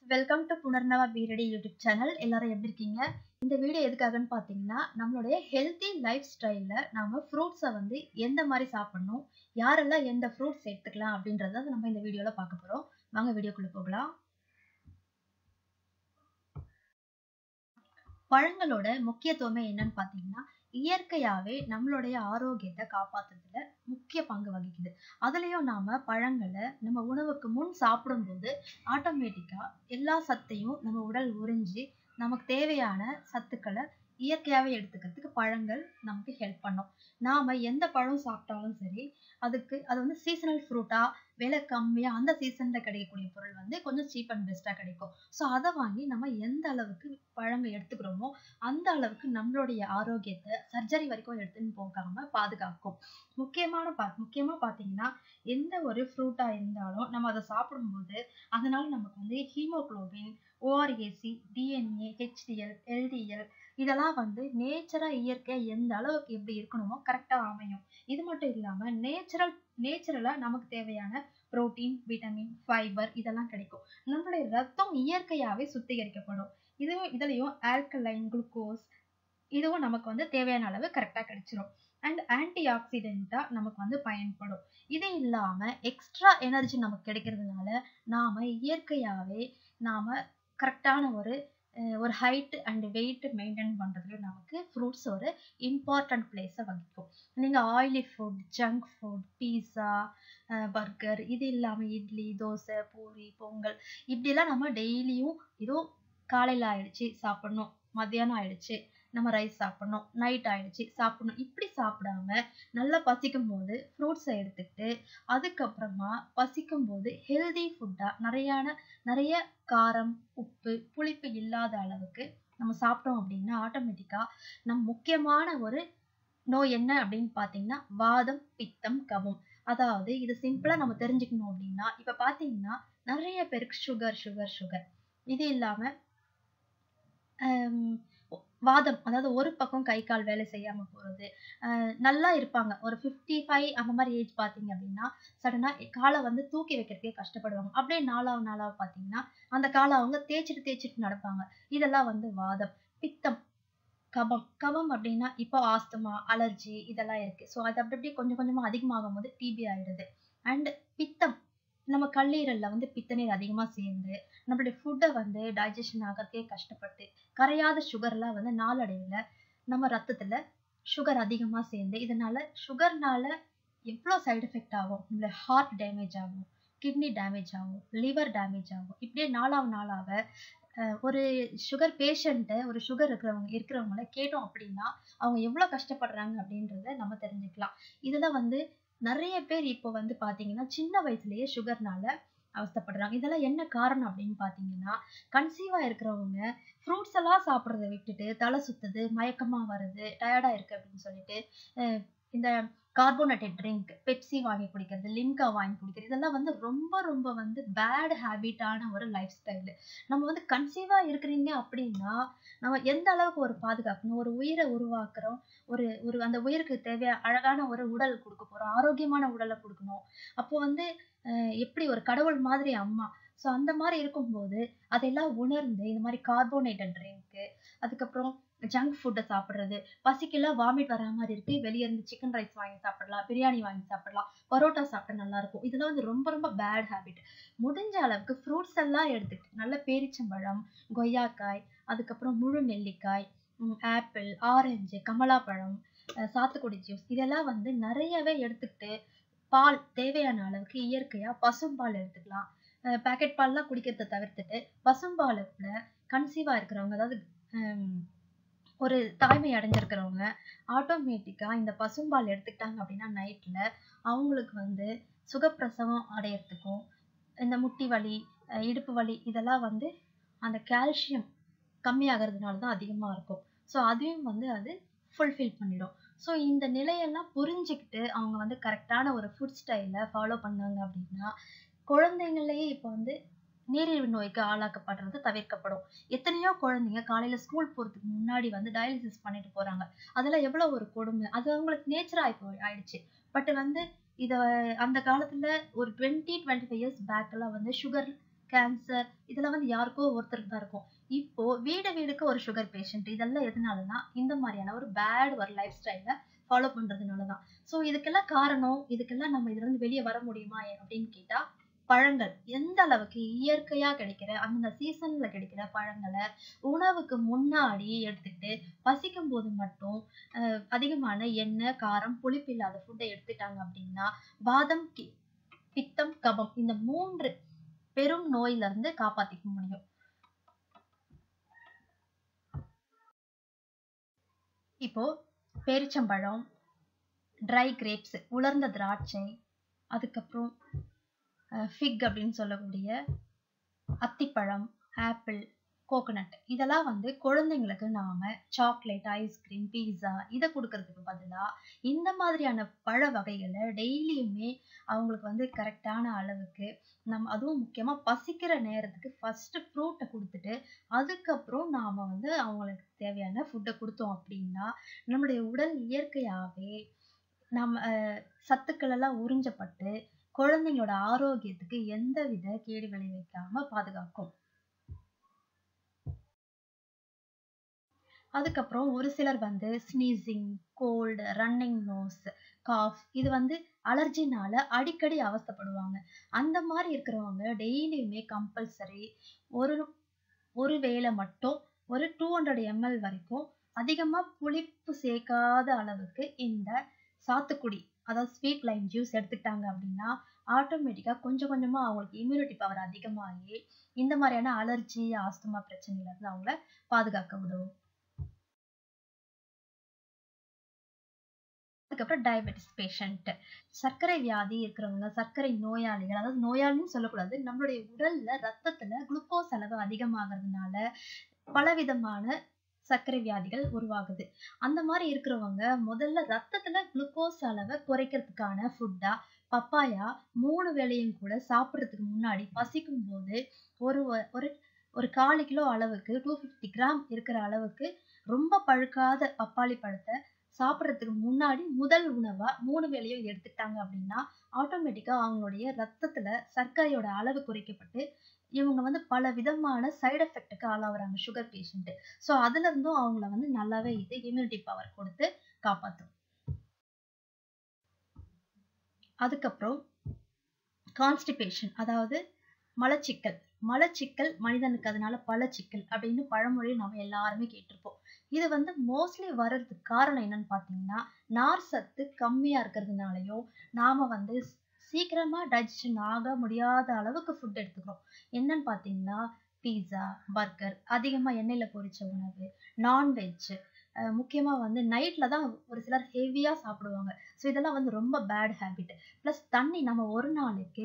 Welcome to Punarnava பீரடி YouTube channel. எல்லாரும் எப்படி இருக்கீங்க? இந்த வீடியோ எதுக்காகன்னு பார்த்தீங்கன்னா, நம்மளுடைய ஹெல்த்தி லைஃப் ஸ்டைலில் நாம ஃப்ரூட்ஸை வந்து எந்த மாதிரி சாப்பிடணும், யாரெல்லாம் எந்த ஃப்ரூட்ஸ் எடுத்துக்கலாம் அப்படின்றத நம்ம இந்த வீடியோவில் பார்க்க போகிறோம். வாங்க வீடியோக்குள்ளே போகலாம். பழங்களோட முக்கியத்துவமே என்னன்னு பார்த்தீங்கன்னா, இயற்கையாகவே நம்மளுடைய ஆரோக்கியத்தை காப்பாற்றுறதுல முக்கிய பங்கு வகிக்குது. அதுலேயும் நாம பழங்களை நம்ம உணவுக்கு முன் சாப்பிடும்போது ஆட்டோமேட்டிக்காக எல்லா சத்தையும் நம்ம உடல் உறிஞ்சி நமக்கு தேவையான சத்துக்களை இயற்கையாகவே எடுத்துக்கிறதுக்கு பழங்கள் நமக்கு ஹெல்ப் பண்ணும். நாம எந்த பழம் சாப்பிட்டாலும் சரி, அது வந்து சீசனல் ஃப்ரூட்டா, விலை கம்மியா அந்த சீசன்ல கிடைக்கக்கூடிய பொருள் வந்து கொஞ்சம் சீப் அண்ட் பெஸ்டா கிடைக்கும். ஸோ அதை வாங்கி நம்ம எந்த அளவுக்கு பழங்கள் எடுத்துக்கிறோமோ அந்த அளவுக்கு நம்மளுடைய ஆரோக்கியத்தை சர்ஜரி வரைக்கும் எடுத்துன்னு போகாம பாதுகாக்கும். முக்கியமா பாத்தீங்கன்னா, எந்த ஒரு ஃப்ரூட்டா இருந்தாலும் நம்ம அதை சாப்பிடும்போது அதனால நமக்கு வந்து haemoglobin, ORAC, DNA, HDL, LDL இதெல்லாம் வந்து நேச்சரா இயற்கையா எந்த அளவுக்கு எப்படி இருக்கணுமோ கரெக்டா அமையும். இது மட்டும் இல்லாம நேச்சுரலா நமக்கு தேவையான புரோட்டீன், விட்டமின், ஃபைபர் இதெல்லாம் கிடைக்கும். நம்மளுடைய ரத்தம் இயற்கையாவே சுத்திகரிக்கப்படும். இதுலயும் ஆல்கலைன், குளுக்கோஸ் இதுவும் நமக்கு வந்து தேவையான அளவு கரெக்டா கிடைச்சிரும். அண்ட் ஆன்டி ஆக்சிடென்ட்டா நமக்கு வந்து பயன்படும். இது இல்லாம எக்ஸ்ட்ரா எனர்ஜி நமக்கு கிடைக்கிறதுனால நாம இயற்கையாவே கரெக்டான ஒரு ஹைட் அண்ட் வெயிட் மெயின்டைன் பண்றதுல நமக்கு ஃப்ரூட்ஸ் ஒரு இம்பார்ட்டன்ட் பிளேஸை வகிக்கும். நீங்க oily food, junk food, pizza, burger இது இல்லாம இட்லி, தோசை, பூரி, பொங்கல் இப்படிலாம் நம்ம டெய்லியும் இதோ காலையில ஆயிடுச்சு சாப்பிடணும், மத்தியானம் ஆயிடுச்சு நம்ம ரைஸ் சாப்பிடணும், நைட் ஆயிடுச்சு சாப்பிடணும், இப்படி சாப்பிடாம நல்லா பசிக்கும் போது ஃப்ரூட்ஸை எடுத்துக்கிட்டு அதுக்கப்புறமா பசிக்கும் போது ஹெல்தி ஃபுட்டா நிறைய காரம், உப்பு, புளிப்பு இல்லாத அளவுக்கு நம்ம சாப்பிட்டோம் அப்படின்னா ஆட்டோமேட்டிக்கா முக்கியமான ஒரு நோய் என்ன அப்படின்னு பாத்தீங்கன்னா வாதம், பித்தம், கபம். அதாவது இது சிம்பிளா நம்ம தெரிஞ்சுக்கணும் அப்படின்னா, இப்ப பாத்தீங்கன்னா நிறைய பேருக்கு சுகர் இது இல்லாம வாதம், அதாவது ஒரு பக்கம் கை கால் வேலை செய்யாம போறது, நல்லா இருப்பாங்க ஒரு 55 அந்த மாதிரி ஏஜ் பாத்தீங்க அப்படின்னா சடனா காலை வந்து தூக்கி வைக்கிறதுக்கே கஷ்டப்படுவாங்க. அப்படியே நாளாவ பாத்தீங்கன்னா அந்த காலை அவங்க தேய்ச்சிட்டு நடப்பாங்க. இதெல்லாம் வந்து வாதம். பித்தம், கபம் அப்படின்னா இப்போ ஆஸ்துமா, அலர்ஜி இதெல்லாம் இருக்கு. ஸோ அது அப்படியே கொஞ்சம் கொஞ்சமா அதிகமாகும் போது டிபி ஆயிடுது. அண்ட் பித்தம், நம்ம கல்லீரல்ல வந்து பித்த நீர் அதிகமா சேர்ந்து நம்மளுடைய ஃபுட்டை வந்து டைஜஷன் ஆகிறதுக்கே கஷ்டப்பட்டு கரையாத சுகர்லாம் வந்து நாளடைவுல நம்ம ரத்தத்துல சுகர் அதிகமா சேர்ந்து இதனால சுகர்னால எவ்வளோ சைடு எஃபெக்ட் ஆகும். நம்மள ஹார்ட் டேமேஜ் ஆகும், கிட்னி டேமேஜ் ஆகும், லிவர் டேமேஜ் ஆகும். இப்படியே நாளாவ ஒரு சுகர் பேஷண்ட்டை, ஒரு சுகர் இருக்கிறவங்கள கேட்டோம் அப்படின்னா அவங்க எவ்வளவு கஷ்டப்படுறாங்க அப்படின்றத நம்ம தெரிஞ்சுக்கலாம். இதுல வந்து நிறைய பேர் இப்போ வந்து பாத்தீங்கன்னா சின்ன வயசுலயே சுகர்னால அவஸ்தைப்படுறாங்க. இதெல்லாம் என்ன காரணம் அப்படின்னு பாத்தீங்கன்னா, கன்சீவா இருக்கிறவங்க ஃப்ரூட்ஸ் எல்லாம் சாப்பிட்றத விட்டுட்டு தலை சுத்துது, மயக்கமா வருது, டயர்டா இருக்கு அப்படின்னு சொல்லிட்டு இந்த கார்போனேட்டட் ட்ரிங்க், பெப்சி வாங்கி குடிக்கிறது, லிம்கா வாங்கி குடிக்கிறது இதெல்லாம் வந்து ரொம்ப வந்து பேட் ஹேபிட்டான ஒரு லைஃப் ஸ்டைலு. நம்ம வந்து கன்சீவா இருக்கிறீங்க அப்படின்னா நம்ம எந்த அளவுக்கு ஒரு பாதுகாக்கணும், ஒரு உயிரை உருவாக்குறோம், ஒரு அந்த உயிருக்கு தேவையான அழகான ஒரு உடல் கொடுக்க போறோம், ஆரோக்கியமான உடலை கொடுக்கணும். அப்போ வந்து எப்படி ஒரு கடவுள் மாதிரி அம்மா. ஸோ அந்த மாதிரி இருக்கும்போது அதெல்லாம் உணர்ந்து இந்த மாதிரி கார்போனேட்டட் ட்ரிங்க்கு, அதுக்கப்புறம் ஜங்க் ஃபுட்டை சாப்பிட்றது, பசிக்கெல்லாம் வாமிட் வர மாதிரி இருக்கு, வெளியே இருந்து சிக்கன் ரைஸ் வாங்கி சாப்பிடலாம், பிரியாணி வாங்கி சாப்பிடலாம், பரோட்டா சாப்பிட்டா நல்லா இருக்கும். இதெல்லாம் வந்து ரொம்ப பேட் ஹேபிட். முடிஞ்ச அளவுக்கு ஃப்ரூட்ஸ் எல்லாம் எடுத்துக்கிட்டு நல்ல பேரிச்சம்பழம், கொய்யாக்காய், அதுக்கப்புறம் முழு நெல்லிக்காய், ஆப்பிள், ஆரஞ்சு, கமலாப்பழம், சாத்துக்குடி ஜூஸ் இதெல்லாம் வந்து நிறையவே எடுத்துக்கிட்டு பால் தேவையான அளவுக்கு இயற்கையா பசும்பால் எடுத்துக்கலாம். பேக்கெட் பால்லாம் குடிக்கிறத தவிர்த்துட்டு பசும்பாலை கூட கன்சீவா இருக்கிறவங்க, அதாவது ஒரு தாய்மை அடைஞ்சிருக்கிறவங்க ஆட்டோமேட்டிக்கா இந்த பசும்பால் எடுத்துக்கிட்டாங்க அப்படின்னா நைட்ல அவங்களுக்கு வந்து சுகப்பிரசவம் அடையறதுக்கும், இந்த முட்டி வலி, இடுப்பு வலி இதெல்லாம் வந்து அந்த கால்சியம் கம்மியாகிறதுனால தான் அதிகமா இருக்கும். ஸோ அதையும் வந்து அது ஃபுல்ஃபில் பண்ணிடும். ஸோ இந்த நிலையெல்லாம் புரிஞ்சுக்கிட்டு அவங்க வந்து கரெக்டான ஒரு ஃபுட் ஸ்டைலை ஃபாலோ பண்ணாங்க அப்படின்னா குழந்தைங்களையே இப்போ வந்து நீரிழிவு நோய்க்கு ஆளாக்கப்படுறது தவிர்க்கப்படும். எத்தனையோ குழந்தைங்க காலையில ஸ்கூல் போறதுக்கு முன்னாடி வந்து டயாலிசிஸ் பண்ணிட்டு போறாங்க. அதெல்லாம் எவ்வளவு ஒரு கொடுமை. அது அவங்களுக்கு நேச்சரா ஆயிடுச்சு. பட் வந்து இத அந்த காலத்துல ஒரு 20-25 இயர்ஸ் பேக் எல்லாம் வந்து சுகர் கேன்சர் இதெல்லாம் வந்து யாருக்கோ ஒருத்தருக்கு தான் இருக்கும். இப்போ வீடு வீடுக்கு ஒரு சுகர் பேஷண்ட். இதெல்லாம் எதனாலனா, இந்த மாரியான ஒரு பேட் ஒரு லைஃப் ஸ்டைல ஃபாலோ பண்றதுனால தான். ஸோ இதுக்கெல்லாம் காரணம், இதுக்கெல்லாம் நம்ம இதுலருந்து வெளிய வர முடியுமா அப்படின்னு கேட்டா, பழங்கள். எந்த அளவுக்கு இயற்கையா கிடைக்கிற, அந்தந்த சீசன்ல கிடைக்கிற பழங்கள உணவுக்கு முன்னாடி எடுத்துக்கிட்டு, பசிக்கும்போது மட்டும் அதிகமான எண்ணெய், காரம், புளிப்பு இல்லாத ஃபுட்ட எடுத்துட்டாங்க அப்படின்னா, வாதம், பித்தம், கபம் இந்த 3 பெரும் நோயில இருந்து காப்பாத்திக்க முடியும். இப்போ பேரிச்சம்பழம், ட்ரை கிரேப்ஸ் உலர்ந்த திராட்சை, அதுக்கப்புறம் ஃபிக் அப்படின்னு சொல்லக்கூடிய அத்திப்பழம், ஆப்பிள், கோகனட் இதெல்லாம் வந்து குழந்தைங்களுக்கு நாம சாக்லேட், ஐஸ்கிரீம், பீஸா இத குடுக்கறதுக்கு பதிலா, இந்த மாதிரியான பழ வகைகள டெய்லியுமே அவங்களுக்கு வந்து கரெக்ட்டான அளவுக்கு அதுவும் முக்கியமா பசிக்கிற நேரத்துக்கு ஃபர்ஸ்ட் ஃப்ரூட்ட குடுத்துட்டு, அதுக்கப்புறம் நாம வந்து அவங்களுக்கு தேவையான ஃபுட்ட குடுத்தோம் அப்படின்னா, நம்முடைய உடல் இயற்கையாவே நம்ம சத்துக்கள் எல்லாம் உறிஞ்சப்பட்டு, குழந்தைங்களோட ஆரோக்கியத்துக்கு எந்தவித கேடு விளைவிக்காம பாதுகாக்கும். அதுக்கப்புறம் ஒரு சிலர் வந்து sneezing, cold, running nose, cough இது வந்து அலர்ஜினால அடிக்கடி அவஸ்தைப்படுவாங்க. அந்த மாரி இருக்கிறவங்க டெய்லியுமே கம்பல்சரி ஒரு ஒரு வேளை மட்டும் ஒரு 200 ml வரைக்கும் அதிகமா புளிப்பு சேர்க்காத அளவுக்கு இந்த சாத்துக்குடி, அதாவது ஸ்வீட் லைம் ஜூஸ் எடுத்துக்கிட்டாங்க அப்படின்னா, ஆட்டோமேட்டிக்கா கொஞ்சம் கொஞ்சமா அவங்களுக்கு இம்யூனிட்டி பவர் அதிகமாகி, இந்த மாரியான அலர்ஜி, ஆஸ்துமா பிரச்சனையில இருந்து அவங்கள பாதுகாக்க உதவும். அதுக்கப்புறம் டயபெட்டிஸ் பேஷண்ட். சர்க்கரை வியாதி இருக்கிறவங்க, சர்க்கரை நோயாளிகள், அதாவது நோயாளின்னு சொல்லக்கூடாது. நம்மளுடைய உடல்ல ரத்தத்துல குளுக்கோஸ் அளவு அதிகமாகறதுனால பலவிதமான சர்க்கரை வியாதிகள் உருவாகுது. அந்த மாரி இருக்கிறவங்க முதல்ல ரத்தத்துல குளுக்கோஸ் அளவ குறைக்கிறதுக்கான ஃபுட்டா பப்பாயா 3 வேளையும் கூட சாப்பிடுறதுக்கு முன்னாடி பசிக்கும்போது ஒரு ஒரு ஒரு 1/4 கிலோ அளவுக்கு 250 கிராம் இருக்கிற அளவுக்கு ரொம்ப பழுக்காத பப்பாளி பழத்த சாப்பிடுறதுக்கு முன்னாடி முதல் உணவா 3 வேளையும் எடுத்துக்கிட்டாங்க அப்படின்னா, ஆட்டோமேட்டிக்கா அவங்களுடைய ரத்தத்துல சர்க்கரையோட அளவு குறைக்கப்பட்டு, இவங்க வந்து பல விதமான சைட் எஃபெக்ட்க்கு ஆளாவுறாங்க சுகர் பேஷண்ட். ஸோ அதுல இருந்தும் அவங்கள வந்து நல்லாவே இது இம்யூனிட்டி பவர் கொடுத்து காப்பாத்தும். அதுக்கப்புறம் கான்ஸ்டிபேஷன் அதாவது மலச்சிக்கல். மலச்சிக்கல் மனிதனுக்கு அதனால பலச்சிக்கல் அப்படின்னு பழமொழி நம்ம எல்லாருமே கேட்டிருப்போம். இது வந்து மோஸ்ட்லி வர்றதுக்கு காரணம் என்னன்னு பார்த்தீங்கன்னா, நார் சத்து கம்மியா இருக்கிறதுனாலயும், நாம வந்து சீக்கிரமா டைஜஷன் ஆக முடியாத அளவுக்கு ஃபுட் எடுத்துக்கிறோம். என்னன்னு பார்த்தீங்கன்னா, பீஸா, பர்கர், அதிகமா எண்ணெயில பொரிச்ச உணவு, நான்வெஜ் முக்கியமா வந்து நைட்ல தான் ஒரு சிலர் ஹெவியா சாப்பிடுவாங்க. ஸோ இதெல்லாம் வந்து ரொம்ப பேட் ஹேபிட். பிளஸ் தண்ணி நம்ம ஒரு நாளைக்கு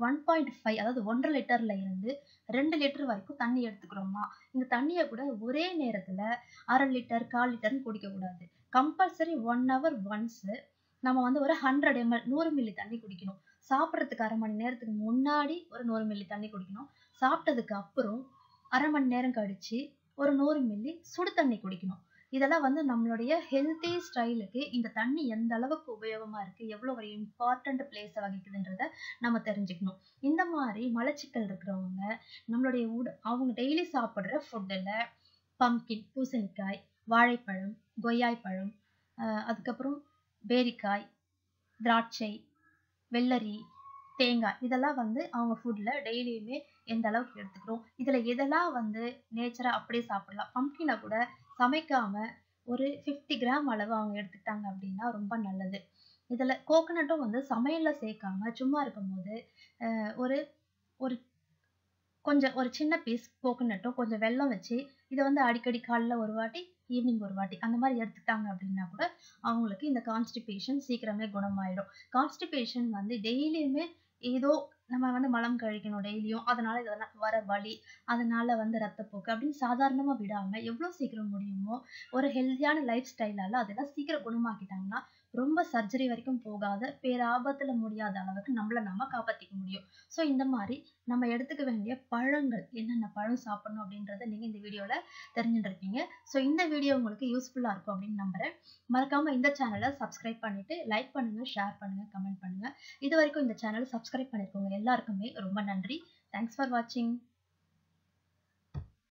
1.5 அதாவது 1.5 லிட்டர்ல இருந்து 2 லிட்டர் வரைக்கும் தண்ணி எடுத்துக்கிறோமா, இந்த தண்ணிய கூட ஒரே நேரத்துல 1/2 லிட்டர், 1/4 லிட்டர்ன்னு குடிக்கக்கூடாது. கம்பல்சரி 1 ஹவர் ஒன்ஸ் நம்ம வந்து ஒரு 100 ml 100 மில்லி தண்ணி குடிக்கணும். சாப்பிடுறதுக்கு 1/2 மணி நேரத்துக்கு முன்னாடி ஒரு 100 மில்லி தண்ணி குடிக்கணும். சாப்பிட்டதுக்கு அப்புறம் 1/2 மணி நேரம் கழிச்சு ஒரு 100 மில்லி சுடு தண்ணி குடிக்கணும். இதெல்லாம் வந்து நம்மளுடைய ஹெல்த்தி ஸ்டைலுக்கு இந்த தண்ணி எந்த அளவுக்கு உபயோகமா இருக்கு, எவ்வளவு ஒரு இம்பார்ட்டன்ட் பிளேஸ வகிக்குதுன்றத நம்ம தெரிஞ்சுக்கணும். இந்த மாதிரி மலச்சிக்கல் இருக்கிறவங்க நம்மளுடைய அவங்க டெய்லி சாப்பிடுற ஃபுட்டுல பம்கின், பூசணிக்காய், வாழைப்பழம், கொய்யாய்ப்பழம், அதுக்கப்புறம் பேரிக்காய், திராட்சை, வெள்ளரி, தேங்காய் இதெல்லாம் வந்து அவங்க ஃபுட்ல டெய்லியுமே எந்த அளவுக்கு எடுத்துக்கிறோம். இதுல எதெல்லாம் வந்து நேச்சரா அப்படியே சாப்பிடலாம். பம்கின கூட சமைக்காம ஒரு 50 கிராம் அளவு அவங்க எடுத்துக்கிட்டாங்க அப்படின்னா ரொம்ப நல்லது. இதுல கோகனட்டும் வந்து சமையல்ல சேர்க்காம சும்மா இருக்கும்போது ஒரு ஒரு கொஞ்சம் ஒரு சின்ன பீஸ் கோகனட்டும் கொஞ்சம் வெல்லம் வச்சு இதை வந்து அடிக்கடி காலைல ஒரு வாட்டி, ஈவினிங் ஒரு வாட்டி அந்த மாதிரி எடுத்துக்கிட்டாங்க அப்படின்னா கூட அவங்களுக்கு இந்த கான்ஸ்டிபேஷன் சீக்கிரமே குணமாயிடும். கான்ஸ்டிபேஷன் வந்து டெய்லியுமே ஏதோ நம்ம வந்து மலம் கழிக்கணும் டெய்லியும், அதனால இதெல்லாம் வர வலி, அதனால வந்து ரத்தப்போக்கு அப்படின்னு சாதாரணமா விடாம எவ்வளவு சீக்கிரம் முடியுமோ ஒரு ஹெல்தியான லைஃப் ஸ்டைலால அதெல்லாம் சீக்கிரம் குணமாக்கிட்டாங்கன்னா ரொம்ப சர்ஜரி வரைக்கும் போகாத பேராபத்துல முடியாத அளவுக்கு நம்மள நம்ம காப்பாத்திக்க முடியும். ஸோ இந்த மாதிரி நம்ம எடுத்துக்க வேண்டிய பழங்கள் என்னென்ன பழம் சாப்பிடணும் அப்படின்றத நீங்க இந்த வீடியோல தெரிஞ்சுட்டு இருப்பீங்க. ஸோ இந்த வீடியோ உங்களுக்கு யூஸ்ஃபுல்லா இருக்கும் அப்படின்னு நம்புறேன். மறக்காம இந்த சேனலை சப்ஸ்கிரைப் பண்ணிட்டு லைக் பண்ணுங்க, ஷேர் பண்ணுங்க, கமெண்ட் பண்ணுங்க. இது வரைக்கும் இந்த சேனலை சப்ஸ்கிரைப் பண்ணிருக்கவங்க எல்லாருக்குமே ரொம்ப நன்றி. தேங்க்ஸ் ஃபார் வாட்சிங்.